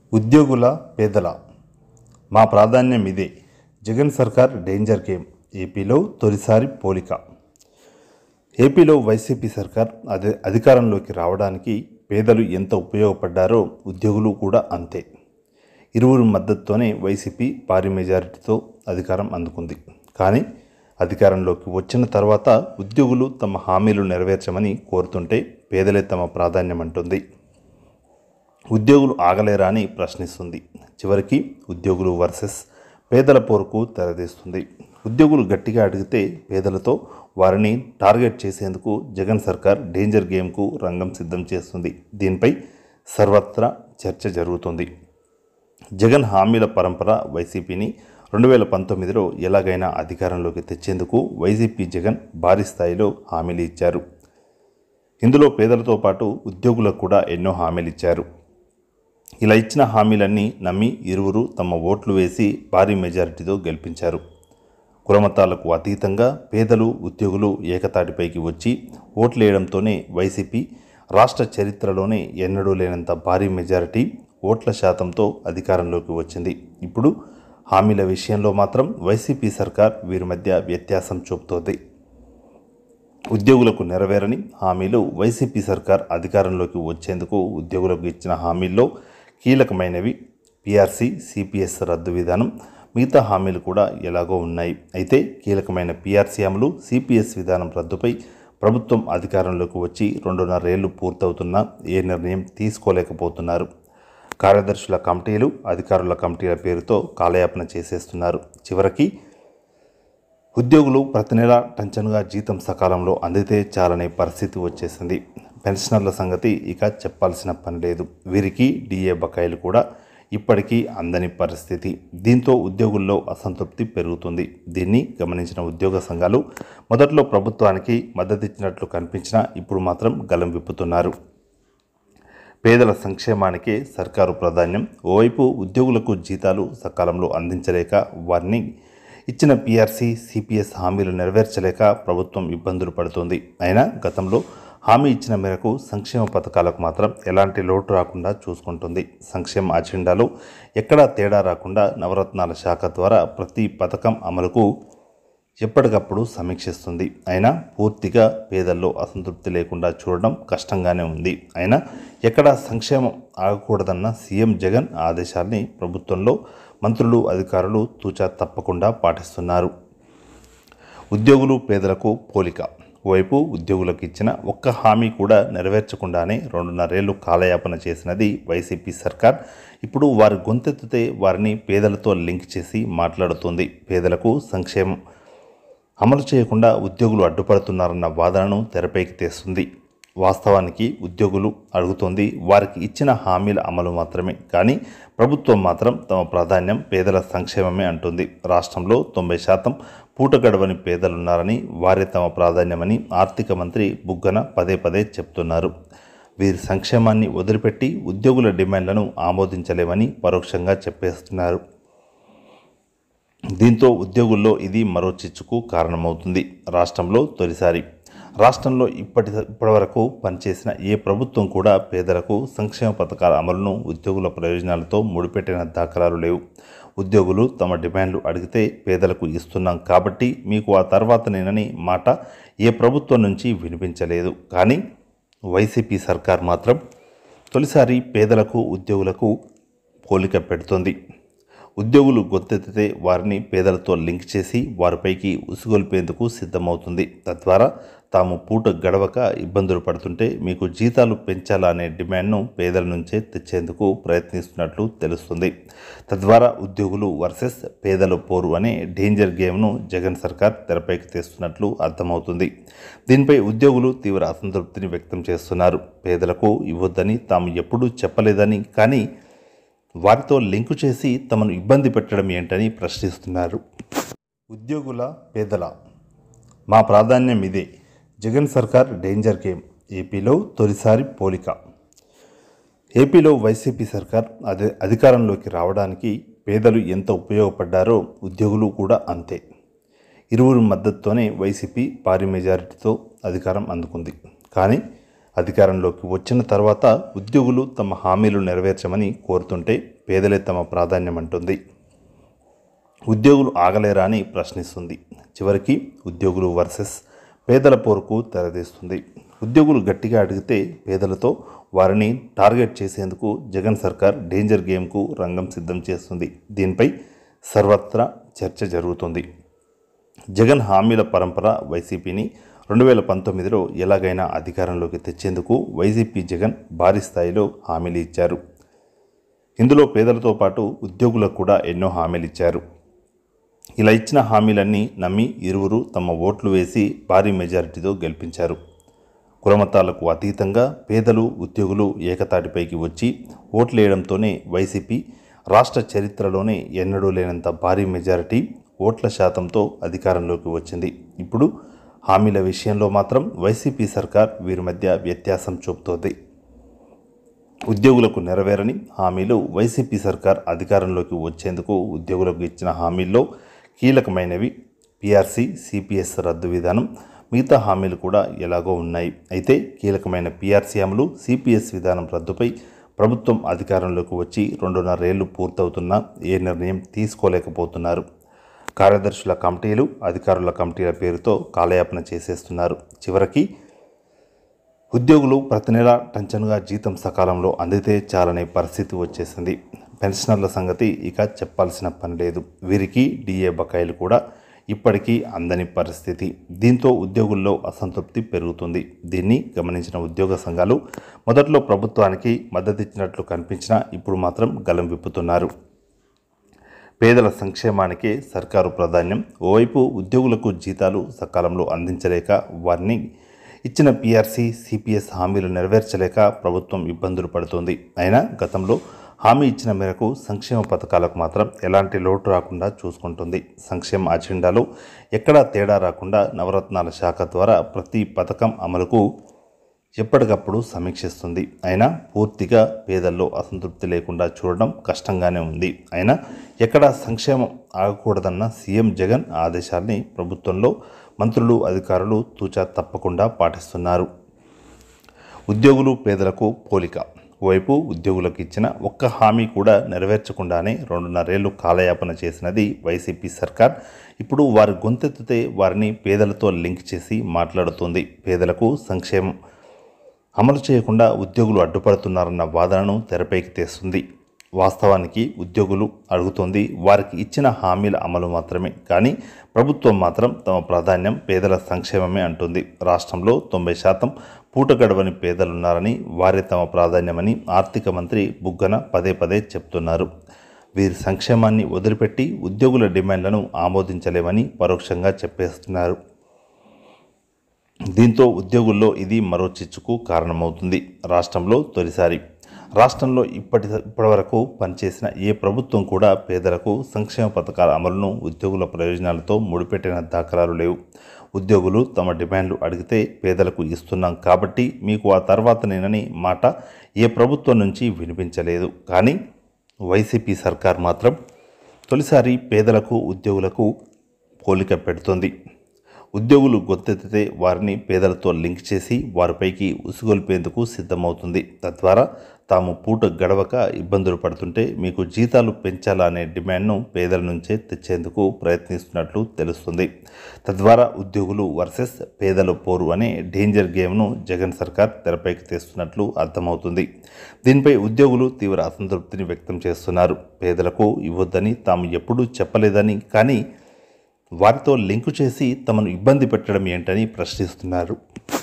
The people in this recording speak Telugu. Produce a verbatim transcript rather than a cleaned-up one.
ఉద్యోగుల పేదల మా ప్రాధాన్యం ఇదే. జగన్ సర్కార్ డేంజర్ గేమ్. ఏపీలో తొలిసారి పోలిక. ఏపీలో వైసీపీ సర్కార్ అదే అధికారంలోకి రావడానికి పేదలు ఎంత ఉపయోగపడ్డారో ఉద్యోగులు కూడా అంతే. ఇరువురు మద్దతుతోనే వైసీపీ భారీ మెజారిటీతో అధికారం అందుకుంది. కానీ అధికారంలోకి వచ్చిన తర్వాత ఉద్యోగులు తమ హామీలు నెరవేర్చమని కోరుతుంటే పేదలే తమ ప్రాధాన్యం అంటుంది. ఉద్యోగులు ఆగలేరా అని ప్రశ్నిస్తుంది. చివరికి ఉద్యోగులు వర్సెస్ పేదల పోరుకు తెరదీస్తుంది. ఉద్యోగులు గట్టిగా అడిగితే పేదలతో వారిని టార్గెట్ చేసేందుకు జగన్ సర్కార్ డేంజర్ గేమ్కు రంగం సిద్ధం చేస్తుంది. దీనిపై సర్వత్రా చర్చ జరుగుతుంది. జగన్ హామీల పరంపర వైసీపీని రెండు వేల పంతొమ్మిదిలో ఎలాగైనా అధికారంలోకి తెచ్చేందుకు వైసీపీ జగన్ భారీ స్థాయిలో హామీలు ఇచ్చారు. ఇందులో పేదలతో పాటు ఉద్యోగులకు కూడా ఎన్నో హామీలు ఇచ్చారు. ఇలా ఇచ్చిన హామీలన్నీ నమ్మి ఇరువురు తమ ఓట్లు వేసి భారీ మెజారిటీతో గెలిపించారు. కులమతాలకు అతీతంగా పేదలు ఉద్యోగులు ఏకతాటిపైకి వచ్చి ఓట్లేయడంతోనే వైసీపీ రాష్ట్ర చరిత్రలోనే ఎన్నడూ లేనంత భారీ మెజారిటీ ఓట్ల శాతంతో అధికారంలోకి వచ్చింది. ఇప్పుడు హామీల విషయంలో మాత్రం వైసీపీ సర్కార్ వీరి మధ్య వ్యత్యాసం చూపుతోంది. ఉద్యోగులకు నెరవేరని హామీలు వైసీపీ సర్కార్ అధికారంలోకి వచ్చేందుకు ఉద్యోగులకు ఇచ్చిన హామీల్లో కీలకమైనవి పీఆర్సీ, సిపిఎస్ రద్దు విధానం. మిగతా హామీలు కూడా ఎలాగో ఉన్నాయి. అయితే కీలకమైన పీఆర్సీ అమలు, సిపిఎస్ విధానం రద్దుపై ప్రభుత్వం అధికారంలోకి వచ్చి రెండున్నరేళ్లు పూర్తవుతున్నా ఏ నిర్ణయం తీసుకోలేకపోతున్నారు. కార్యదర్శుల కమిటీలు, అధికారుల కమిటీల పేరుతో కాలయాపన చేసేస్తున్నారు. చివరికి ఉద్యోగులు ప్రతి నెల టంచనుగా జీతం సకాలంలో అందితే చాలనే పరిస్థితి వచ్చేసింది. పెన్షనర్ల సంగతి ఇక చెప్పాల్సిన పని లేదు. వీరికి డిఏ బకాయిలు కూడా ఇప్పటికీ అందని పరిస్థితి. దీంతో ఉద్యోగుల్లో అసంతృప్తి పెరుగుతుంది. దీన్ని గమనించిన ఉద్యోగ సంఘాలు మొదట్లో ప్రభుత్వానికి మద్దతిచ్చినట్లు కనిపించినా ఇప్పుడు మాత్రం గలం విప్పుతున్నారు. పేదల సంక్షేమానికే సర్కారు ప్రాధాన్యం. ఓవైపు ఉద్యోగులకు జీతాలు సకాలంలో అందించలేక వారిని ఇచ్చిన పీఆర్సీ, సిపిఎస్ హామీలు నెరవేర్చలేక ప్రభుత్వం ఇబ్బందులు పడుతోంది. అయినా గతంలో హామీ ఇచ్చిన మేరకు సంక్షేమ పథకాలకు మాత్రం ఎలాంటి లోటు రాకుండా చూసుకుంటుంది. సంక్షేమ అజెండాలో ఎక్కడా తేడా రాకుండా నవరత్నాల శాఖ ద్వారా ప్రతి పథకం అమలుకు ఎప్పటికప్పుడు సమీక్షిస్తుంది. అయినా పూర్తిగా పేదల్లో అసంతృప్తి లేకుండా చూడడం కష్టంగానే ఉంది. అయినా ఎక్కడా సంక్షేమం ఆగకూడదన్న సీఎం జగన్ ఆదేశాల్ని ప్రభుత్వంలో మంత్రులు, అధికారులు తూచా తప్పకుండా పాటిస్తున్నారు. ఉద్యోగులు పేదలకు పోలిక. ఓవైపు ఉద్యోగులకు ఇచ్చిన ఒక్క హామీ కూడా నెరవేర్చకుండానే రెండున్నరేళ్లు కాలయాపన చేసినది వైసీపీ సర్కార్. ఇప్పుడు వారి గొంతెత్తితే వారిని పేదలతో లింక్ చేసి మాట్లాడుతుంది. పేదలకు సంక్షేమం అమలు చేయకుండా ఉద్యోగులు అడ్డుపడుతున్నారన్న వాదనను తెరపైకి తెస్తుంది. వాస్తవానికి ఉద్యోగులు అడుగుతోంది వారికి ఇచ్చిన హామీల అమలు మాత్రమే. కానీ ప్రభుత్వం మాత్రం తమ ప్రాధాన్యం పేదల సంక్షేమమే అంటుంది. రాష్ట్రంలో తొంభై శాతం పూట గడవని పేదలున్నారని, వారే తమ ప్రాధాన్యమని ఆర్థిక మంత్రి బుగ్గన పదే పదే చెప్తున్నారు. వీరి సంక్షేమాన్ని వదిలిపెట్టి ఉద్యోగుల డిమాండ్లను ఆమోదించలేమని పరోక్షంగా చెప్పేస్తున్నారు. దీంతో ఉద్యోగుల్లో ఇది మరో చిచ్చుకు కారణమవుతుంది. రాష్ట్రంలో తొలిసారి రాష్ట్రంలో ఇప్పటి ఇప్పటివరకు పనిచేసిన ఏ ప్రభుత్వం కూడా పేదలకు సంక్షేమ పథకాల అమలును ఉద్యోగుల ప్రయోజనాలతో ముడిపెట్టిన దాఖలాలు లేవు. ఉద్యోగులు తమ డిమాండ్లు అడిగితే పేదలకు ఇస్తున్నాం కాబట్టి మీకు ఆ తర్వాతనేనని మాట ఏ ప్రభుత్వం నుంచి వినిపించలేదు. కానీ వైసీపీ సర్కార్ మాత్రం తొలిసారి పేదలకు ఉద్యోగులకు పోలిక పెడుతోంది. ఉద్యోగులు గొంతెత్తితే వారిని పేదలతో లింక్ చేసి వారిపైకి ఉసిగొల్పేందుకు సిద్ధమవుతుంది. తద్వారా తాము పూట గడవక ఇబ్బందులు పడుతుంటే మీకు జీతాలు పెంచాలా అనే డిమాండ్ను పేదల నుంచే తెచ్చేందుకు ప్రయత్నిస్తున్నట్లు తెలుస్తుంది. తద్వారా ఉద్యోగులు వర్సెస్ పేదల పోరు అనే డేంజర్ గేమ్ను జగన్ సర్కార్ తెరపైకి తెస్తున్నట్లు అర్థమవుతుంది. దీనిపై ఉద్యోగులు తీవ్ర అసంతృప్తిని వ్యక్తం చేస్తున్నారు. పేదలకు ఇవ్వొద్దని తాము ఎప్పుడూ చెప్పలేదని, కానీ వారితో లింకు చేసి తమను ఇబ్బంది పెట్టడం ఏంటని ప్రశ్నిస్తున్నారు. ఉద్యోగుల పేదల మా ప్రాధాన్యం ఇదే. జగన్ సర్కార్ డేంజర్ గేమ్. ఏపీలో తొలిసారి పోలిక. ఏపీలో వైసీపీ సర్కార్ అదే అధికారంలోకి రావడానికి పేదలు ఎంత ఉపయోగపడ్డారో ఉద్యోగులు కూడా అంతే. ఇరువురు మద్దతుతోనే వైసీపీ భారీ మెజారిటీతో అధికారం అందుకుంది. కానీ అధికారంలోకి వచ్చిన తర్వాత ఉద్యోగులు తమ హామీలు నెరవేర్చమని కోరుతుంటే పేదలే తమ ప్రాధాన్యమంటుంది. ఉద్యోగులు ఆగలేరా అని ప్రశ్నిస్తుంది. చివరికి ఉద్యోగులు వర్సెస్ పేదల పోరుకు తెరదీస్తుంది. ఉద్యోగులు గట్టిగా అడిగితే పేదలతో వారిని టార్గెట్ చేసేందుకు జగన్ సర్కార్ డేంజర్ గేమ్కు రంగం సిద్ధం చేస్తుంది. దీనిపై సర్వత్రా చర్చ జరుగుతుంది. జగన్ హామీల పరంపర వైసీపీని రెండు వేల పంతొమ్మిదిలో ఎలాగైనా అధికారంలోకి తెచ్చేందుకు వైసీపీ జగన్ భారీ స్థాయిలో హామీలు ఇచ్చారు. ఇందులో పేదలతో పాటు ఉద్యోగులకు కూడా ఎన్నో హామీలు ఇచ్చారు. ఇలా ఇచ్చిన హామీలన్నీ నమ్మి ఇరువురు తమ ఓట్లు వేసి భారీ మెజారిటీతో గెలిపించారు. కులమతాలకు అతీతంగా పేదలు ఉద్యోగులు ఏకతాటిపైకి వచ్చి ఓట్లేయడంతోనే వైసీపీ రాష్ట్ర చరిత్రలోనే ఎన్నడూ లేనంత భారీ మెజారిటీ ఓట్ల శాతంతో అధికారంలోకి వచ్చింది. ఇప్పుడు హామీల విషయంలో మాత్రం వైసీపీ సర్కార్ వీరి మధ్య వ్యత్యాసం చూపుతోంది. ఉద్యోగులకు నెరవేరని హామీలు వైసీపీ సర్కార్ అధికారంలోకి వచ్చేందుకు ఉద్యోగులకు ఇచ్చిన హామీల్లో కీలకమైనవి పీఆర్సీ, సిపిఎస్ రద్దు విధానం, మిగతా హామీలు కూడా ఎలాగో ఉన్నాయి. అయితే కీలకమైన పీఆర్సీ అమలు, సిపిఎస్ విధానం రద్దుపై ప్రభుత్వం అధికారంలోకి వచ్చి రెండున్నరేళ్లు పూర్తవుతున్నా ఏ నిర్ణయం తీసుకోలేకపోతున్నారు. కార్యదర్శుల కమిటీలు, అధికారుల కమిటీల పేరుతో కాలయాపన చేసేస్తున్నారు. చివరికి ఉద్యోగులు ప్రతి నెల టంచనుగా జీతం సకాలంలో అందితే చాలనే పరిస్థితి వచ్చేసింది. పెన్షనర్ల సంగతి ఇక చెప్పాల్సిన పని లేదు. వీరికి డిఏ బకాయిలు కూడా ఇప్పటికీ అందని పరిస్థితి. దీంతో ఉద్యోగుల్లో అసంతృప్తి పెరుగుతుంది. దీన్ని గమనించిన ఉద్యోగ సంఘాలు మొదట్లో ప్రభుత్వానికి మద్దతిచ్చినట్లు కనిపించినా ఇప్పుడు మాత్రం గలం విప్పుతున్నారు. పేదల సంక్షేమానికే సర్కారు ప్రాధాన్యం. ఓవైపు ఉద్యోగులకు జీతాలు సకాలంలో అందించలేక వారిని ఇచ్చిన పీఆర్సీ, సిపిఎస్ హామీలు నెరవేర్చలేక ప్రభుత్వం ఇబ్బందులు పడుతోంది. అయినా గతంలో హామీ ఇచ్చిన మేరకు సంక్షేమ పథకాలకు మాత్రం ఎలాంటి లోటు రాకుండా చూసుకుంటుంది. సంక్షేమ అజెండాలో ఎక్కడా తేడా రాకుండా నవరత్నాల శాఖ ద్వారా ప్రతి పథకం అమలుకు ఎప్పటికప్పుడు సమీక్షిస్తుంది. అయినా పూర్తిగా పేదల్లో అసంతృప్తి లేకుండా చూడడం కష్టంగానే ఉంది. అయినా ఎక్కడా సంక్షేమం ఆగకూడదన్న సీఎం జగన్ ఆదేశాల్ని ప్రభుత్వంలో మంత్రులు, అధికారులు తూచా తప్పకుండా పాటిస్తున్నారు. ఉద్యోగులు పేదలకు పోలిక. ఓవైపు ఉద్యోగులకు ఇచ్చిన ఒక్క హామీ కూడా నెరవేర్చకుండానే రెండున్నరేళ్లు కాలయాపన చేసినది వైసీపీ సర్కార్. ఇప్పుడు వారి గొంతెత్తితే వారిని పేదలతో లింక్ చేసి మాట్లాడుతోంది. పేదలకు సంక్షేమం అమలు చేయకుండా ఉద్యోగులు అడ్డుపడుతున్నారన్న వాదనను తెరపైకి తెస్తుంది. వాస్తవానికి ఉద్యోగులు అడుగుతోంది వారికి ఇచ్చిన హామీల అమలు మాత్రమే. కానీ ప్రభుత్వం మాత్రం తమ ప్రాధాన్యం పేదల సంక్షేమమే అంటుంది. రాష్ట్రంలో తొంభై శాతం పూట గడవని పేదలున్నారని, వారే తమ ప్రాధాన్యమని ఆర్థిక మంత్రి బుగ్గన పదే పదే చెప్తున్నారు. వీరి సంక్షేమాన్ని వదిలిపెట్టి ఉద్యోగుల డిమాండ్లను ఆమోదించలేమని పరోక్షంగా చెప్పేస్తున్నారు. దీంతో ఉద్యోగుల్లో ఇది మరో చిచ్చుకు కారణమవుతుంది. రాష్ట్రంలో తొలిసారి రాష్ట్రంలో ఇప్పటి ఇప్పటివరకు పనిచేసిన ఏ ప్రభుత్వం కూడా పేదలకు సంక్షేమ పథకాల అమలును ఉద్యోగుల ప్రయోజనాలతో ముడిపెట్టిన దాఖలాలు లేవు. ఉద్యోగులు తమ డిమాండ్లు అడిగితే పేదలకు ఇస్తున్నాం కాబట్టి మీకు ఆ తర్వాత నేనని మాట ఏ ప్రభుత్వం నుంచి వినిపించలేదు. కానీ వైసీపీ సర్కార్ మాత్రం తొలిసారి పేదలకు ఉద్యోగులకు పోలిక పెడుతోంది. ఉద్యోగులు గొంతెత్తితే వారిని పేదలతో లింక్ చేసి వారిపైకి ఉసిగొల్పేందుకు సిద్ధమవుతుంది. తద్వారా తాము పూట గడవక ఇబ్బందులు పడుతుంటే మీకు జీతాలు పెంచాలా అనే డిమాండ్ను పేదల నుంచే తెచ్చేందుకు ప్రయత్నిస్తున్నట్లు తెలుస్తుంది. తద్వారా ఉద్యోగులు వర్సెస్ పేదల పోరు అనే డేంజర్ గేమ్ను జగన్ సర్కార్ తెరపైకి తెస్తున్నట్లు అర్థమవుతుంది. దీనిపై ఉద్యోగులు తీవ్ర అసంతృప్తిని వ్యక్తం చేస్తున్నారు. పేదలకు ఇవ్వొద్దని తాము ఎప్పుడూ చెప్పలేదని, కానీ వారితో లింకు చేసి తమను ఇబ్బంది పెట్టడం ఏంటని ప్రశ్నిస్తున్నారు.